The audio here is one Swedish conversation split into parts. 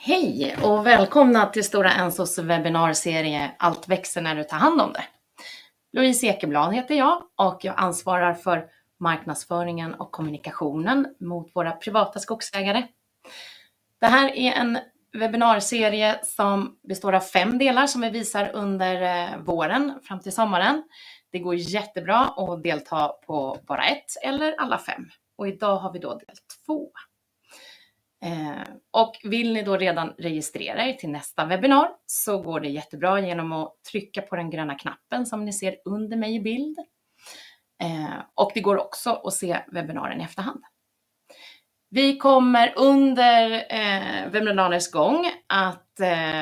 Hej och välkomna till Stora Ensos webbinarserie Allt växer när du tar hand om det. Louise Ekeblad heter jag och jag ansvarar för marknadsföringen och kommunikationen mot våra privata skogsägare. Det här är en webbinarserie som består av 5 delar som vi visar under våren fram till sommaren. Det går jättebra att delta på bara ett eller alla 5. Och idag har vi då del 2. Och vill ni då redan registrera er till nästa webbinar så går det jättebra genom att trycka på den gröna knappen som ni ser under mig i bild. Och det går också att se webbinaren i efterhand. Vi kommer under webbinarens gång att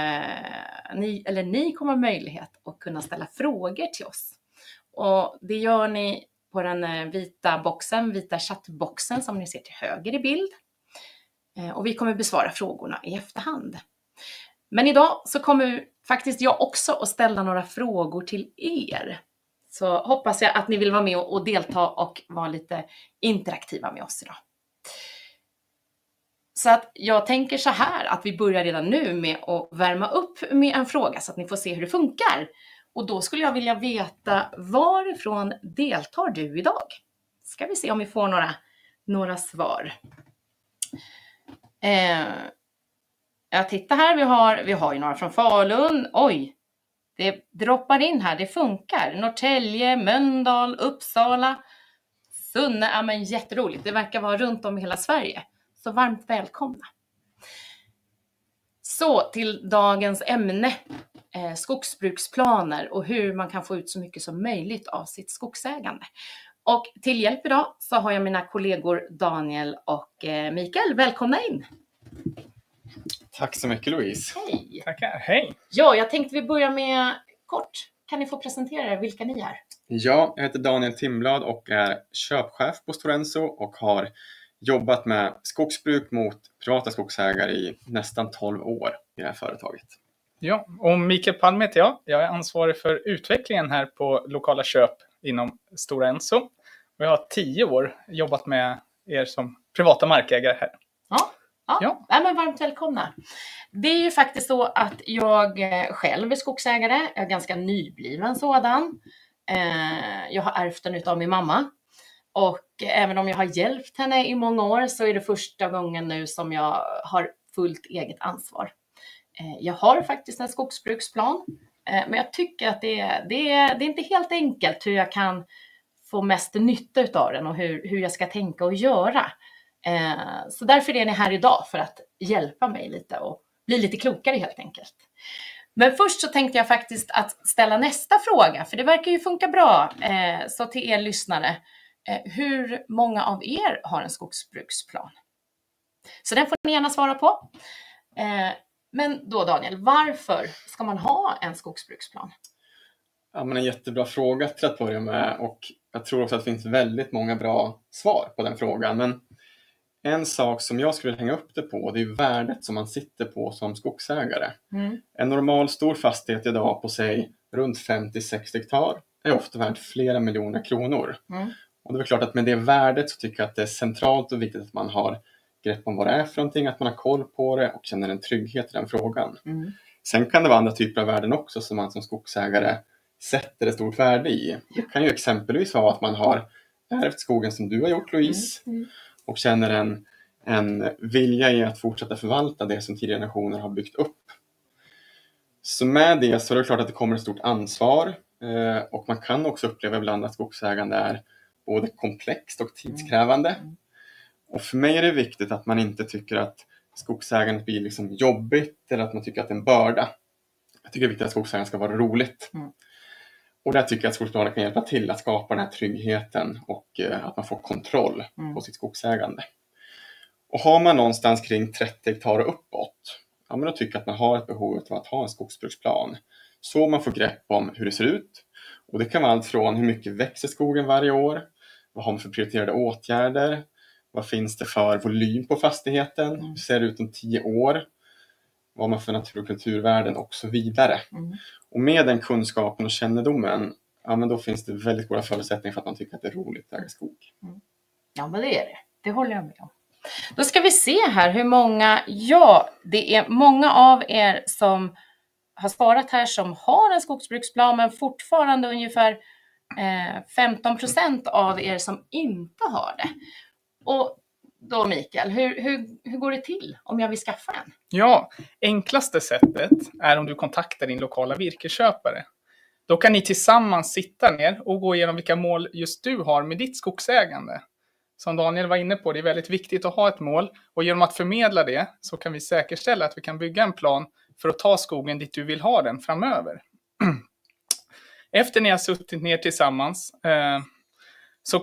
ni kommer ha möjlighet att kunna ställa frågor till oss. Och det gör ni på den vita chattboxen som ni ser till höger i bild. Och vi kommer besvara frågorna i efterhand. Men idag så kommer faktiskt jag också att ställa några frågor till er. Så hoppas jag att ni vill vara med och delta och vara lite interaktiva med oss idag. Så att jag tänker så här att vi börjar redan nu med att värma upp med en fråga så att ni får se hur det funkar. Och då skulle jag vilja veta varifrån deltar du idag? Ska vi se om vi får några svar. Jag tittar här, vi har ju några från Falun. Oj, det droppar in här, det funkar. Norrtälje, Mölndal, Uppsala, Sunne, ja men jätteroligt. Det verkar vara runt om i hela Sverige. Så varmt välkomna. Så till dagens ämne, skogsbruksplaner och hur man kan få ut så mycket som möjligt av sitt skogsägande. Och till hjälp idag så har jag mina kollegor Daniel och Mikael. Välkomna in! Tack så mycket Louise. Hej! Tackar, hej! Ja, jag tänkte vi börjar med kort. Kan ni få presentera er vilka ni är? Ja, jag heter Daniel Timblad och är köpchef på Stora Enso och har jobbat med skogsbruk mot privata skogsägare i nästan 12 år i det här företaget. Ja, och Mikael Palm heter jag. Jag är ansvarig för utvecklingen här på lokala köp inom Stora Enso. Och jag har 10 år jobbat med er som privata markägare här. Ja. Men varmt välkomna. Det är ju faktiskt så att jag själv är skogsägare. Jag är ganska nybliven sådan. Jag har ärvt den utav min mamma. Och även om jag har hjälpt henne i många år så är det första gången nu som jag har fullt eget ansvar. Jag har faktiskt en skogsbruksplan. Men jag tycker att det är inte helt enkelt hur jag kan få mest nytta av den och hur jag ska tänka och göra. Så därför är ni här idag för att hjälpa mig lite och bli lite klokare helt enkelt. Men först så tänkte jag faktiskt att ställa nästa fråga, för det verkar ju funka bra. Så till er lyssnare, hur många av er har en skogsbruksplan? Så den får ni gärna svara på. Men då Daniel, varför ska man ha en skogsbruksplan? Ja, men en jättebra fråga till att börja med och jag tror också att det finns väldigt många bra svar på den frågan. Men en sak som jag skulle hänga upp det på, det är värdet som man sitter på som skogsägare. En normal stor fastighet idag på sig runt 50-60 hektar är ofta värt flera miljoner kronor. Och det är klart att med det värdet så tycker jag att det är centralt och viktigt att man har grepp om vad det är för någonting, att man har koll på det och känner en trygghet i den frågan. Sen kan det vara andra typer av värden också som man som skogsägare sätter ett stort värde i. Det kan ju exempelvis vara att man har ärvt skogen som du har gjort Louise och känner en vilja i att fortsätta förvalta det som tidigare generationer har byggt upp. Så med det så är det klart att det kommer ett stort ansvar och man kan också uppleva ibland att skogsägande är både komplext och tidskrävande. Och för mig är det viktigt att man inte tycker att skogsägandet blir liksom jobbigt eller att man tycker att det är en börda. Jag tycker det är viktigt att skogsägandet ska vara roligt. Och där tycker jag att skogsbolagen kan hjälpa till att skapa den här tryggheten och att man får kontroll på sitt skogsägande. Och har man någonstans kring 30 hektar och uppåt, ja, men då tycker jag att man har ett behov av att ha en skogsbruksplan. Så man får grepp om hur det ser ut. Och det kan vara allt från hur mycket växer skogen varje år, vad har man för prioriterade åtgärder, vad finns det för volym på fastigheten, hur ser det ut om 10 år, vad man för natur- och kulturvärden och så vidare. Och med den kunskapen och kännedomen, ja, men då finns det väldigt goda förutsättningar för att man tycker att det är roligt att äga skog. Ja, men det är det. Det håller jag med om. Då ska vi se här hur många, det är många av er som har svarat här som har en skogsbruksplan, men fortfarande ungefär 15% av er som inte har det. Och då Mikael, hur går det till om jag vill skaffa en? Ja, enklaste sättet är om du kontaktar din lokala virkesköpare. Då kan ni tillsammans sitta ner och gå igenom vilka mål just du har med ditt skogsägande. Som Daniel var inne på, det är väldigt viktigt att ha ett mål, och genom att förmedla det så kan vi säkerställa att vi kan bygga en plan för att ta skogen dit du vill ha den framöver. Efter ni har suttit ner tillsammans så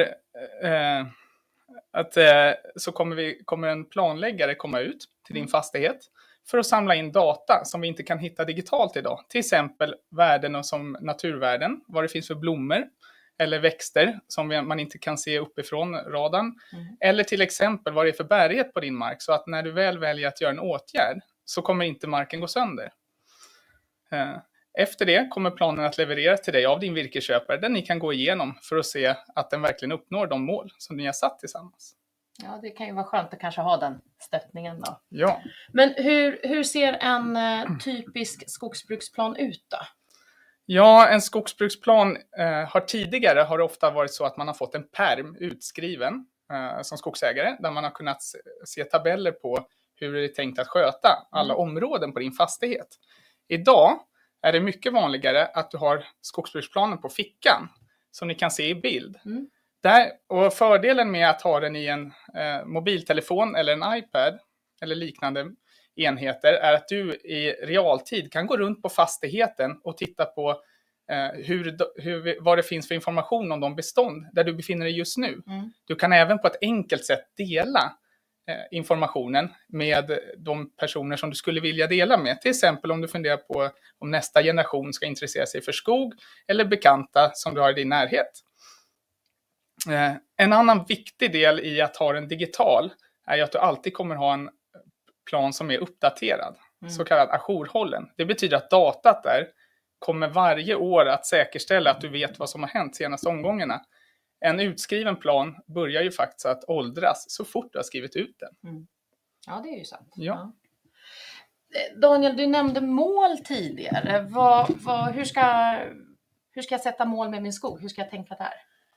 kommer en planläggare komma ut till din fastighet för att samla in data som vi inte kan hitta digitalt idag. Till exempel värden som naturvärden, vad det finns för blommor eller växter som man inte kan se uppifrån radarn. Eller till exempel vad det är för bärighet på din mark, så att när du väl väljer att göra en åtgärd så kommer inte marken gå sönder. Efter det kommer planen att levereras till dig av din virkesköpare, där ni kan gå igenom för att se att den verkligen uppnår de mål som ni har satt tillsammans. Ja, det kan ju vara skönt att kanske ha den stöttningen då. Ja. Men hur ser en typisk skogsbruksplan ut då? Ja, en skogsbruksplan har det ofta varit så att man har fått en pärm utskriven som skogsägare, där man har kunnat se tabeller på hur det är tänkt att sköta alla områden på din fastighet. Idag är det mycket vanligare att du har skogsbruksplanen på fickan som ni kan se i bild. Och fördelen med att ha den i en mobiltelefon eller en iPad eller liknande enheter är att du i realtid kan gå runt på fastigheten och titta på vad det finns för information om de bestånd där du befinner dig just nu. Du kan även på ett enkelt sätt dela informationen med de personer som du skulle vilja dela med. Till exempel om du funderar på om nästa generation ska intressera sig för skog, eller bekanta som du har i din närhet. En annan viktig del i att ha den digital är att du alltid kommer ha en plan som är uppdaterad, så kallad ajourhållen. Det betyder att datat där kommer varje år att säkerställa att du vet vad som har hänt senaste omgångarna. En utskriven plan börjar ju faktiskt att åldras så fort du har skrivit ut den. Ja, det är ju sant. Ja. Daniel, du nämnde mål tidigare. Hur ska jag sätta mål med min skog? Hur ska jag tänka där?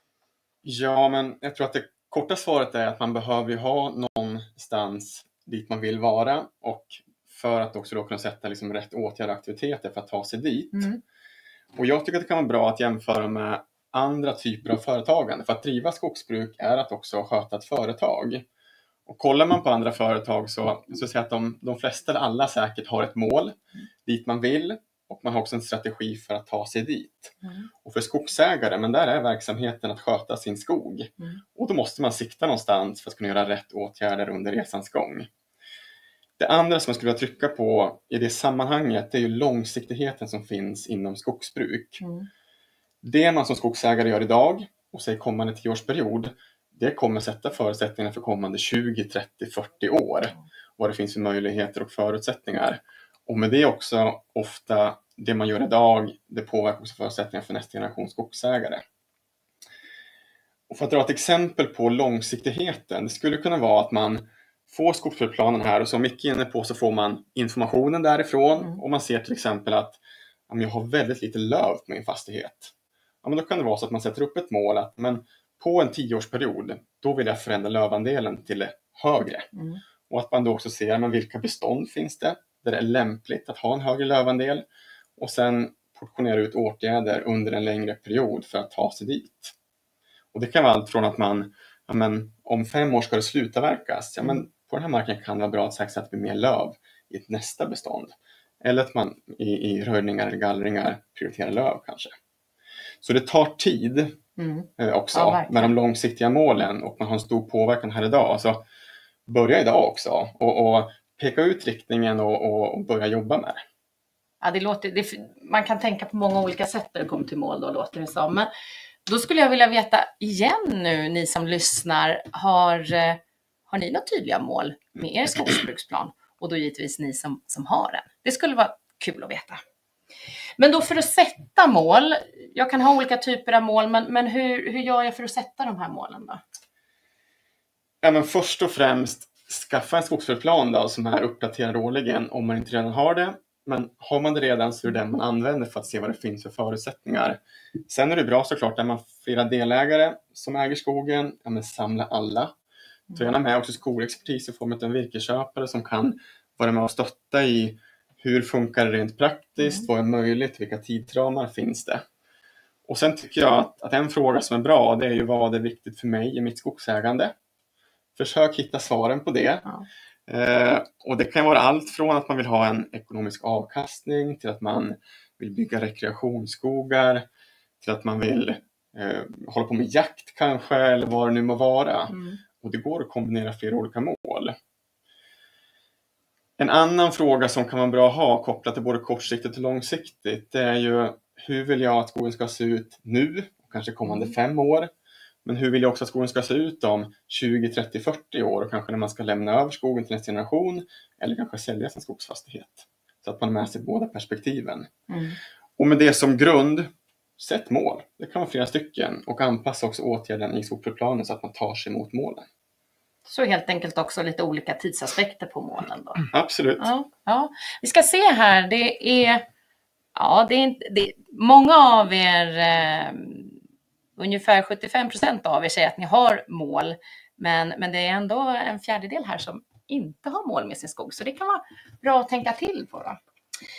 Ja, men jag tror att det korta svaret är att man behöver ha någonstans dit man vill vara, och för att också då kunna sätta liksom rätt åtgärder och aktiviteter för att ta sig dit. Och jag tycker att det kan vara bra att jämföra med andra typer av företagande. För att driva skogsbruk är att också sköta ett företag. Och kollar man på andra företag så ser jag att de flesta eller alla säkert har ett mål dit man vill. Och man har också en strategi för att ta sig dit. Och för skogsägare, men där är verksamheten att sköta sin skog. Och då måste man sikta någonstans för att kunna göra rätt åtgärder under resans gång. Det andra som jag skulle vilja trycka på i det sammanhanget är ju långsiktigheten som finns inom skogsbruk. Det man som skogsägare gör idag och säger kommande 10-årsperiod, det kommer sätta förutsättningarna för kommande 20, 30, 40 år. Vad det finns för möjligheter och förutsättningar. Och med det också ofta det man gör idag, det påverkar också förutsättningar för nästa generation skogsägare. Och för att dra ett exempel på långsiktigheten, det skulle kunna vara att man får skogsbruksplanen här, och som Micke är inne på så får man informationen därifrån. Och man ser till exempel att jag har väldigt lite löv på min fastighet. Ja, men då kan det vara så att man sätter upp ett mål att på en 10-årsperiod, då vill jag förändra lövandelen till det högre. Och att man då också ser vilka bestånd finns det där det är lämpligt att ha en högre lövandel. Och sen portionera ut åtgärder under en längre period för att ta sig dit. Och det kan vara allt från att man, om 5 år ska det sluta verkas. På den här marken kan det vara bra att säkert att det blir mer löv i ett nästa bestånd. Eller att man i röjningar eller gallringar prioriterar löv kanske. Så det tar tid också med de långsiktiga målen, och man har en stor påverkan här idag. Så börja idag också och peka ut riktningen och börja jobba med det. Ja, man kan tänka på många olika sätt när det kommer till mål, då låter det som. Men då skulle jag vilja veta igen nu, ni som lyssnar, har ni några tydliga mål med er skogsbruksplan? Och då givetvis ni som har den. Det skulle vara kul att veta. Men då för att sätta mål, jag kan ha olika typer av mål, men hur gör jag för att sätta de här målen då? Ja, men först och främst skaffa en skogsbruksplan då, som är uppdaterad årligen om man inte redan har det. Men har man det redan så är det den man använder för att se vad det finns för förutsättningar. Sen är det bra såklart när man flera delägare som äger skogen, ja, men samla alla. Ta gärna med också skolexpertis i form av en virkesköpare som kan vara med och stötta i hur funkar det rent praktiskt, vad är möjligt, vilka tidsramar finns det. Och sen tycker jag att en fråga som är bra, det är ju vad är viktigt för mig i mitt skogsägande. Försök hitta svaren på det. Ja. Och det kan vara allt från att man vill ha en ekonomisk avkastning till att man vill bygga rekreationsskogar till att man vill hålla på med jakt kanske eller vad det nu må vara. Och det går att kombinera flera olika mål. En annan fråga som kan vara bra att ha kopplat till både kortsiktigt och långsiktigt, det är ju hur vill jag att skogen ska se ut nu och kanske kommande 5 år. Men hur vill jag också att skogen ska se ut om 20, 30, 40 år och kanske när man ska lämna över skogen till nästa generation eller kanske sälja sin skogsfastighet. Så att man har med sig båda perspektiven. Och med det som grund, sätt mål. Det kan vara flera stycken och anpassa också åtgärden i skogsbruksplanen så att man tar sig mot målen. Så helt enkelt också lite olika tidsaspekter på målen då. Absolut. Ja. Vi ska se här, det är många av er, ungefär 75% av er säger att ni har mål, men det är ändå en fjärdedel här som inte har mål med sin skog, så det kan vara bra att tänka till på då.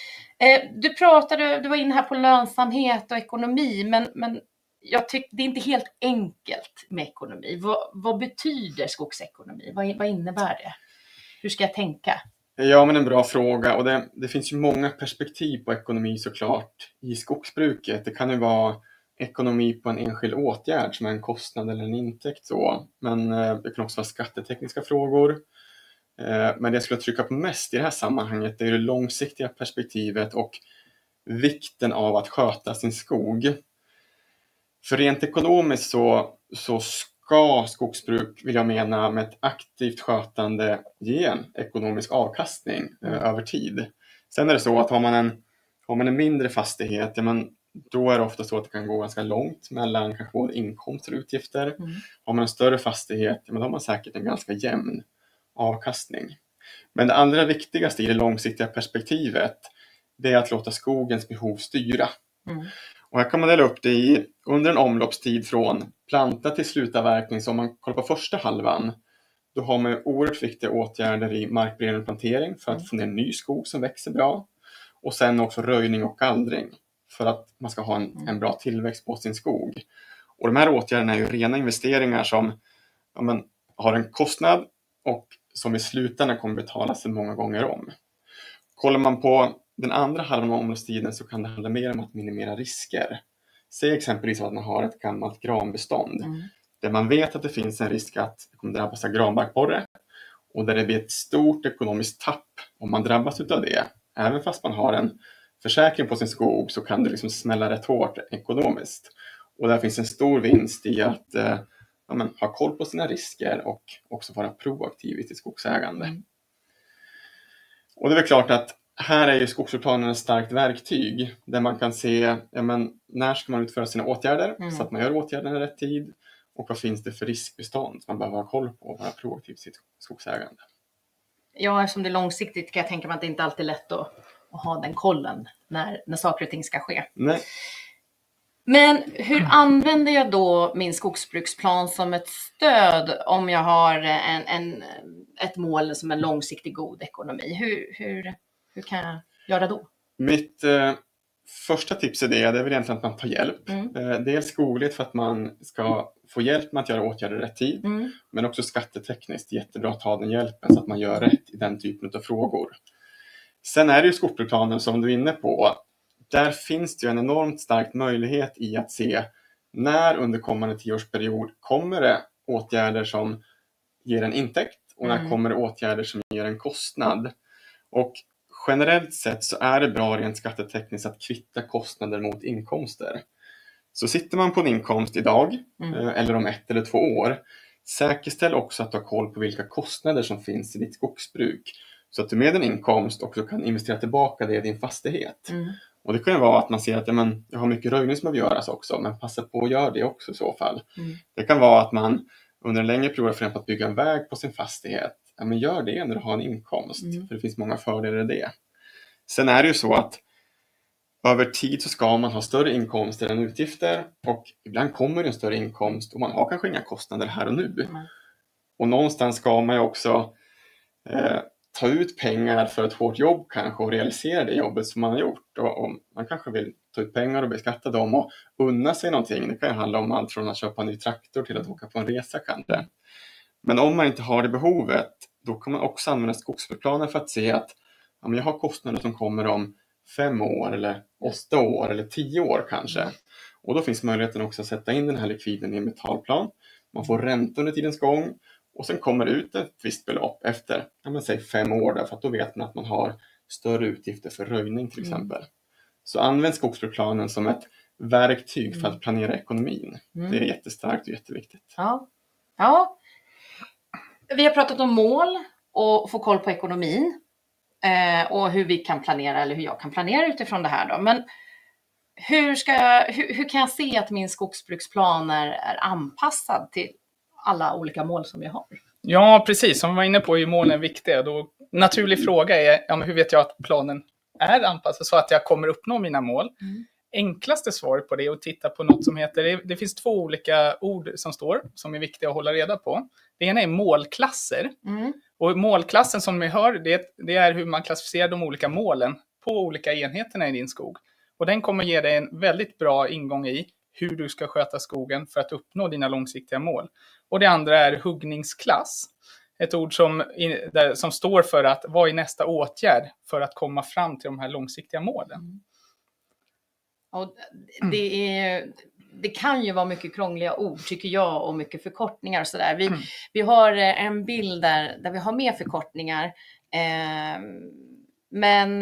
Du var inne här på lönsamhet och ekonomi, men jag tycker det är inte helt enkelt med ekonomi. Vad betyder skogsekonomi? Vad innebär det? Hur ska jag tänka? Ja, men en bra fråga, och det finns ju många perspektiv på ekonomi såklart i skogsbruket. Det kan ju vara ekonomi på en enskild åtgärd som är en kostnad eller en intäkt så. Men det kan också vara skattetekniska frågor. Men det jag skulle trycka på mest i det här sammanhanget är det långsiktiga perspektivet och vikten av att sköta sin skog. För rent ekonomiskt så ska skogsbruk, vill jag mena, med ett aktivt skötande ge en ekonomisk avkastning över tid. Sen är det så att har man en mindre fastighet, ja, men då är det ofta så att det kan gå ganska långt mellan kanske både inkomster och utgifter. Har man en större fastighet, ja, men då har man säkert en ganska jämn avkastning. Men det allra viktigaste i det långsiktiga perspektivet, det är att låta skogens behov styra. Och här kan man dela upp det under en omloppstid från planta till slutavverkning. Så om man kollar på första halvan, då har man oerhört viktiga åtgärder i markberedning och plantering för att få ner ny skog som växer bra. Och sen också röjning och gallring för att man ska ha en bra tillväxt på sin skog. Och de här åtgärderna är ju rena investeringar som har en kostnad och som i slutändan kommer betala sig många gånger om. Kollar man på den andra halvan av omloppstiden så kan det handla mer om att minimera risker. Säg exempelvis att man har ett gammalt granbestånd där man vet att det finns en risk att det kommer drabbas av granbarkborre och där det blir ett stort ekonomiskt tapp om man drabbas av det. Även fast man har en försäkring på sin skog så kan det liksom smälla rätt hårt ekonomiskt. Och där finns en stor vinst i att ha koll på sina risker och också vara proaktiv i sitt skogsägande. Och det är väl klart att här är ju skogsbruksplanen ett starkt verktyg där man kan se när ska man utföra sina åtgärder så att man gör åtgärderna i rätt tid och vad finns det för riskbestånd som man behöver ha koll på och vara proaktiv i sitt skogsägande. Ja, eftersom det är långsiktigt kan jag tänka mig att det inte alltid är lätt att ha den kollen när saker och ting ska ske. Nej. Men hur använder jag då min skogsbruksplan som ett stöd om jag har ett mål som en långsiktig god ekonomi? Hur kan jag göra då? Mitt första tips är det är väl egentligen att man tar hjälp. Dels skogligt för att man ska få hjälp med att göra åtgärder i rätt tid. Men också skattetekniskt jättebra att ta den hjälpen så att man gör rätt i den typen av frågor. Sen är det ju skogsbruksplanen som du är inne på. Där finns det ju en enormt stark möjlighet i att se när under kommande 10-årsperiod kommer det åtgärder som ger en intäkt och när kommer det åtgärder som ger en kostnad. Och generellt sett så är det bra rent skattetekniskt att kvitta kostnader mot inkomster. Så sitter man på en inkomst idag eller om 1 eller 2 år, säkerställ också att du har koll på vilka kostnader som finns i ditt skogsbruk. Så att du med en inkomst också kan investera tillbaka det i din fastighet. Och det kan ju vara att man ser att jag har mycket röjning som behöver göras också, men passa på att göra det också i så fall. Det kan vara att man under en längre period funderar på att bygga en väg på sin fastighet, ja, men gör det när du har en inkomst. För det finns många fördelar i det. Sen är det ju så att över tid så ska man ha större inkomster än utgifter, och ibland kommer det en större inkomst och man har kanske inga kostnader här och nu. Och någonstans ska man ju också ta ut pengar för ett hårt jobb kanske och realisera det jobbet som man har gjort. Och man kanske vill ta ut pengar och beskatta dem och unna sig någonting. Det kan ju handla om allt från att köpa en ny traktor till att åka på en resa kanske. Men om man inte har det behovet, då kan man också använda skogsbruksplanen för att se att ja, men jag har kostnader som kommer om 5 år eller 8 år eller 10 år kanske. Och då finns möjligheten också att sätta in den här likviden i en betalplan. Man får ränta under tidens gång och sen kommer det ut ett visst belopp efter, säg 5 år där, för att då vet man att man har större utgifter för röjning till exempel. Så använd skogsbruksplanen som ett verktyg för att planera ekonomin. Det är jättestarkt och jätteviktigt. Ja. Vi har pratat om mål och få koll på ekonomin. Och hur vi kan planera, eller hur jag kan planera utifrån det här då. Men hur kan jag se att min skogsbruksplan är anpassad till alla olika mål som jag har? Ja, precis. Som vi var inne på är målen viktiga. Då, naturlig fråga är, hur vet jag att planen är anpassad så att jag kommer uppnå mina mål? Enklaste svaret på det är att titta på något som heter, det finns 2 olika ord som står som är viktiga att hålla reda på. Det ena är målklasser. Och målklassen som vi hör, det är hur man klassificerar de olika målen på olika enheterna i din skog. Och den kommer ge dig en väldigt bra ingång i hur du ska sköta skogen för att uppnå dina långsiktiga mål. Och det andra är huggningsklass. Ett ord som står för att vad är nästa åtgärd för att komma fram till de här långsiktiga målen. Och det kan ju vara mycket krångliga ord tycker jag, och mycket förkortningar och sådär. Vi har en bild där vi har mer förkortningar. Men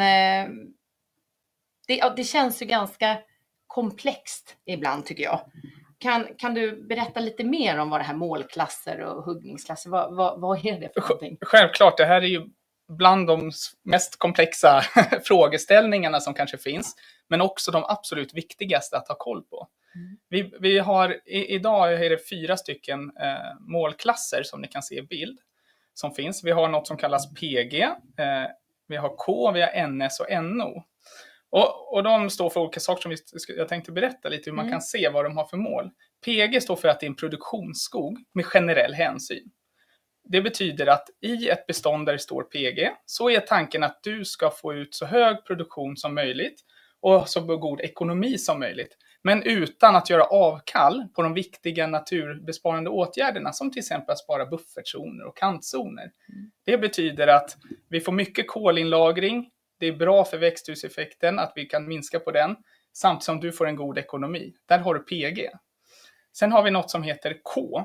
det känns ju ganska komplext ibland tycker jag. Kan du berätta lite mer om vad det här målklasser och huggningsklasser, vad är det för någonting? Självklart, det här är ju bland de mest komplexa frågeställningarna som kanske finns, men också de absolut viktigaste att ha koll på. Vi har idag är det 4 stycken målklasser som ni kan se i bild som finns. Vi har något som kallas PG, vi har K, vi har NS och NO. Och de står för olika saker som jag tänkte berätta lite hur man kan se vad de har för mål. PG står för att det är en produktionsskog med generell hänsyn. Det betyder att i ett bestånd där det står PG så är tanken att du ska få ut så hög produktion som möjligt och så god ekonomi som möjligt. Men utan att göra avkall på de viktiga naturbesparande åtgärderna som till exempel att spara buffertzoner och kantzoner. Det betyder att vi får mycket kolinlagring. Det är bra för växthuseffekten att vi kan minska på den samtidigt som du får en god ekonomi. Där har du PG. Sen har vi något som heter K.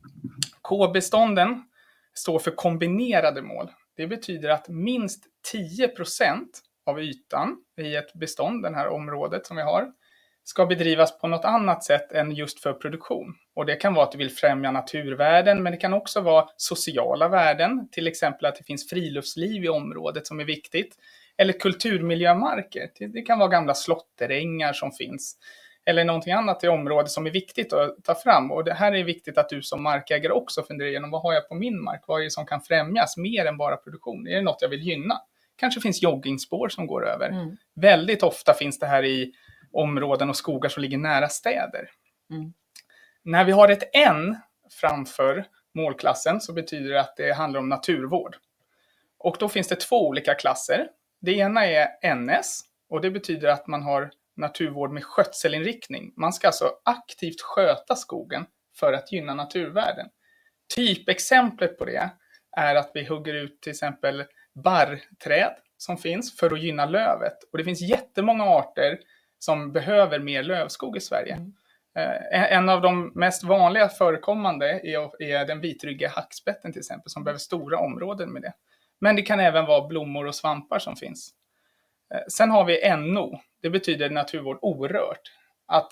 K-bestånden står för kombinerade mål. Det betyder att minst 10% av ytan i ett bestånd, det här området som vi har, ska bedrivas på något annat sätt än just för produktion. Och det kan vara att du vill främja naturvärden, men det kan också vara sociala värden. Till exempel att det finns friluftsliv i området som är viktigt. Eller kulturmiljömarker. Det kan vara gamla slotterängar som finns. Eller någonting annat i området som är viktigt att ta fram. Och det här är viktigt att du som markägare också funderar igenom. Vad har jag på min mark? Vad är det som kan främjas mer än bara produktion? Är det något jag vill gynna? Kanske finns joggingspår som går över. Väldigt ofta finns det här i områden och skogar som ligger nära städer. När vi har ett N framför målklassen så betyder det att det handlar om naturvård. Och då finns det 2 olika klasser. Det ena är NS och det betyder att man har naturvård med skötselinriktning. Man ska alltså aktivt sköta skogen för att gynna naturvärden. Typexemplet på det är att vi hugger ut till exempel barrträd som finns för att gynna lövet. Och det finns jättemånga arter som behöver mer lövskog i Sverige. En av de mest vanliga förekommande är den vitryggiga hackspetten till exempel som behöver stora områden med det. Men det kan även vara blommor och svampar som finns. Sen har vi NO. Det betyder naturvård orört. Att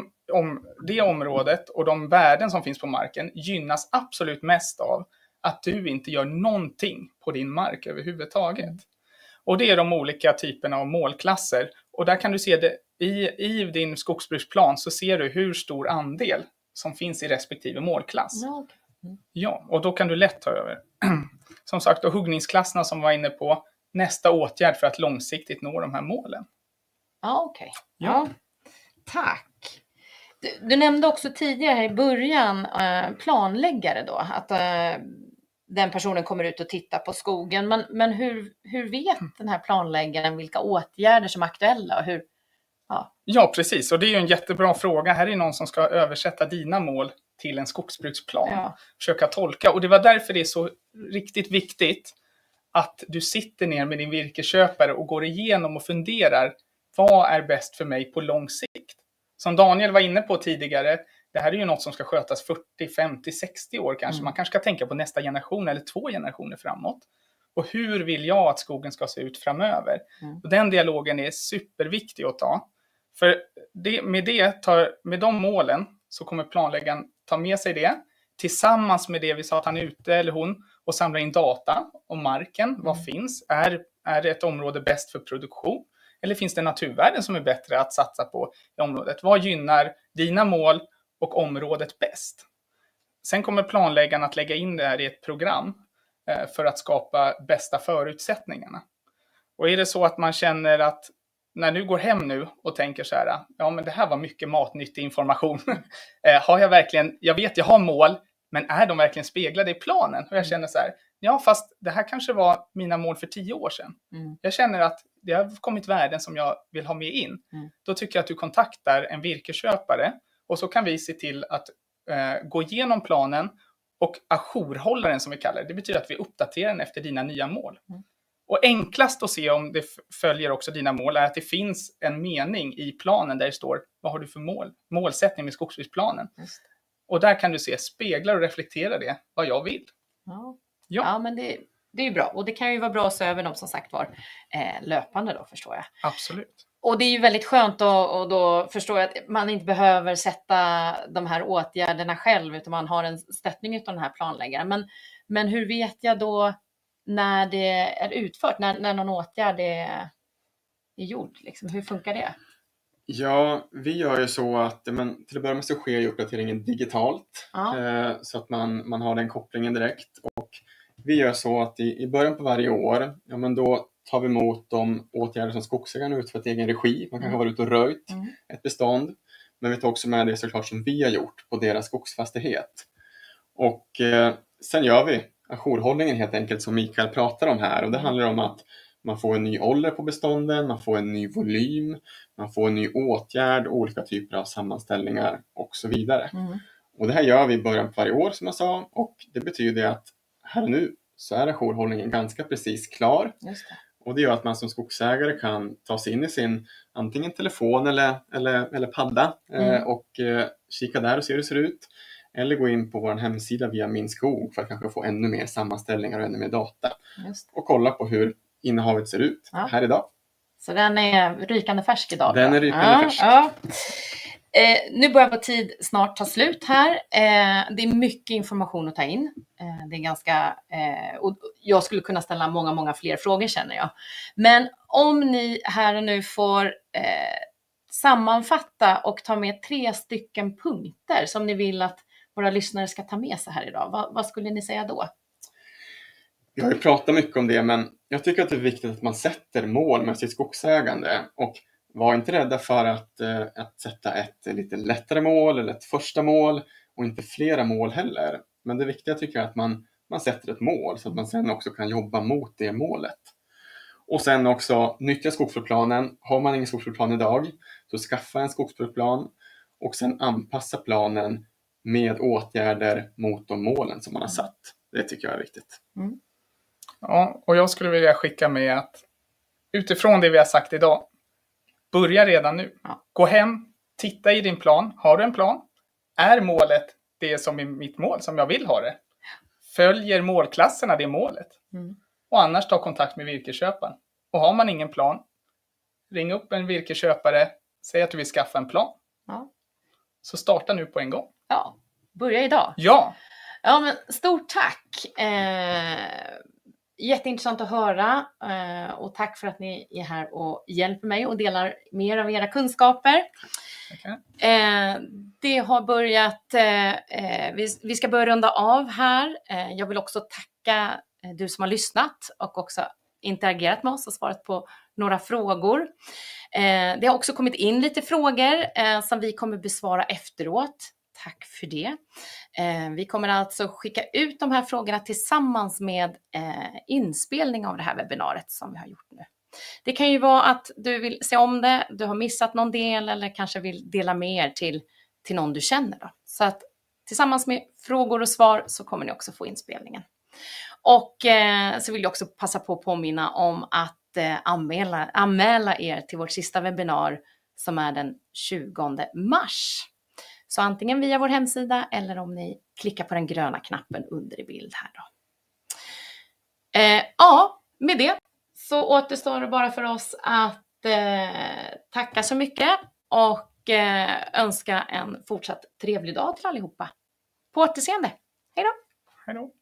det området och de värden som finns på marken gynnas absolut mest av att du inte gör någonting på din mark överhuvudtaget. Och det är de olika typerna av målklasser. Och där kan du se det i din skogsbruksplan så ser du hur stor andel som finns i respektive målklass. Ja, och då kan du lätt ta över. Som sagt, och huggningsklasserna som var inne på, nästa åtgärd för att långsiktigt nå de här målen. Ja, okej. Ja. Tack. Du nämnde också tidigare här i början planläggare då, att den personen kommer ut och tittar på skogen. Men hur vet den här planläggaren vilka åtgärder som är aktuella och hur? Ja, precis. Och det är ju en jättebra fråga. Här är någon som ska översätta dina mål till en skogsbruksplan. Ja. Försöka tolka. Och det var därför det är så riktigt viktigt att du sitter ner med din virkesköpare och går igenom och funderar, vad är bäst för mig på lång sikt? Som Daniel var inne på tidigare, det här är ju något som ska skötas 40, 50, 60 år kanske. Man kanske ska tänka på nästa generation eller 2 generationer framåt. Och hur vill jag att skogen ska se ut framöver? Och den dialogen är superviktig att ta. För med de målen så kommer planläggaren ta med sig det. Tillsammans med det vi sa att han är ute eller hon och samlar in data om marken. Vad finns? Är ett område bäst för produktion? Eller finns det naturvärden som är bättre att satsa på i området? Vad gynnar dina mål och området bäst? Sen kommer planläggaren att lägga in det här i ett program för att skapa bästa förutsättningarna. Och är det så att man känner att när du går hem nu och tänker så här, ja men det här var mycket matnyttig information. Har jag verkligen, jag vet jag har mål, men är de verkligen speglade i planen? Och jag känner så här, ja fast det här kanske var mina mål för 10 år sedan. Jag känner att det har kommit värden som jag vill ha med in. Då tycker jag att du kontaktar en virkesköpare och så kan vi se till att gå igenom planen och ajourhålla den som vi kallar det. Det betyder att vi uppdaterar den efter dina nya mål. Och enklast att se om det följer också dina mål är att det finns en mening i planen där det står, vad har du för målsättning med skogsbruksplanen? Och där kan du se, speglar och reflektera det, vad jag vill. Ja, men det är ju bra. Och det kan ju vara bra att se över dem som sagt var löpande då, förstår jag. Absolut. Och det är ju väldigt skönt och då förstår jag att man inte behöver sätta de här åtgärderna själv, utan man har en stöttning av den här planläggaren. Men hur vet jag då när det är utfört, när någon åtgärd är gjord? Liksom? Hur funkar det? Ja, vi gör ju så att till att börja med så sker ju uppdateringen digitalt. Så att man har den kopplingen direkt. Och vi gör så att i början på varje år, ja, men då tar vi emot de åtgärder som skogsägarna utfört i egen regi. Man kanske har varit ute och röjt ett bestånd. Men vi tar också med det såklart som vi har gjort på deras skogsfastighet. Och sen gör vi ajourhållningen helt enkelt som Mikael pratar om här. Och det handlar om att man får en ny ålder på bestånden, man får en ny volym, man får en ny åtgärd, olika typer av sammanställningar och så vidare. Och det här gör vi i början på varje år som jag sa, och det betyder att här och nu så är ajourhållningen ganska precis klar. Just det. Och det gör att man som skogsägare kan ta sig in i sin antingen telefon eller padda och kika där och se hur det ser ut. Eller gå in på vår hemsida via Min skog för att kanske få ännu mer sammanställningar och ännu mer data. Och kolla på hur innehavet ser ut här idag. Så den är rykande färsk idag? Den är rykande färsk. Ja. Nu börjar vår tid snart ta slut här. Det är mycket information att ta in. Det är ganska... och jag skulle kunna ställa många fler frågor känner jag. Men om ni här och nu får sammanfatta och ta med 3 stycken punkter som ni vill att våra lyssnare ska ta med sig här idag. Vad skulle ni säga då? Vi har ju pratat mycket om det, men jag tycker att det är viktigt att man sätter mål med sitt skogsägande. Och var inte rädda för att sätta ett lite lättare mål eller ett första mål och inte flera mål heller. Men det viktiga tycker jag är att man sätter ett mål så att man sen också kan jobba mot det målet. Och sen också nyttja skogsbruksplan. Har man ingen skogsbruksplan idag så skaffa en skogsbruksplan och sen anpassa planen med åtgärder mot de målen som man har satt. Det tycker jag är viktigt. Ja, och jag skulle vilja skicka med att utifrån det vi har sagt idag, börja redan nu. Gå hem, titta i din plan. Har du en plan? Är målet det som är mitt mål, som jag vill ha det? Följer målklasserna det målet? Och annars ta kontakt med virkesköparen. Och har man ingen plan, ring upp en virkesköpare, säg att du vill skaffa en plan. Så starta nu på en gång. Ja, börja idag. Ja, men stort tack. Jätteintressant att höra och tack för att ni är här och hjälper mig och delar mer av era kunskaper. Det har börjat, vi ska börja runda av här. Jag vill också tacka du som har lyssnat och också interagerat med oss och svarat på några frågor. Det har också kommit in lite frågor som vi kommer besvara efteråt. Tack för det. Vi kommer alltså skicka ut de här frågorna tillsammans med inspelning av det här webbinariet som vi har gjort nu. Det kan ju vara att du vill se om det, du har missat någon del eller kanske vill dela med er till någon du känner då. Så att tillsammans med frågor och svar så kommer ni också få inspelningen. Och så vill jag också passa på att påminna om att anmäla er till vårt sista webbinar som är den 20 mars. Så antingen via vår hemsida eller om ni klickar på den gröna knappen under i bild här då. Ja, med det så återstår det bara för oss att tacka så mycket och önska en fortsatt trevlig dag till allihopa. På återseende. Hej då! Hej då!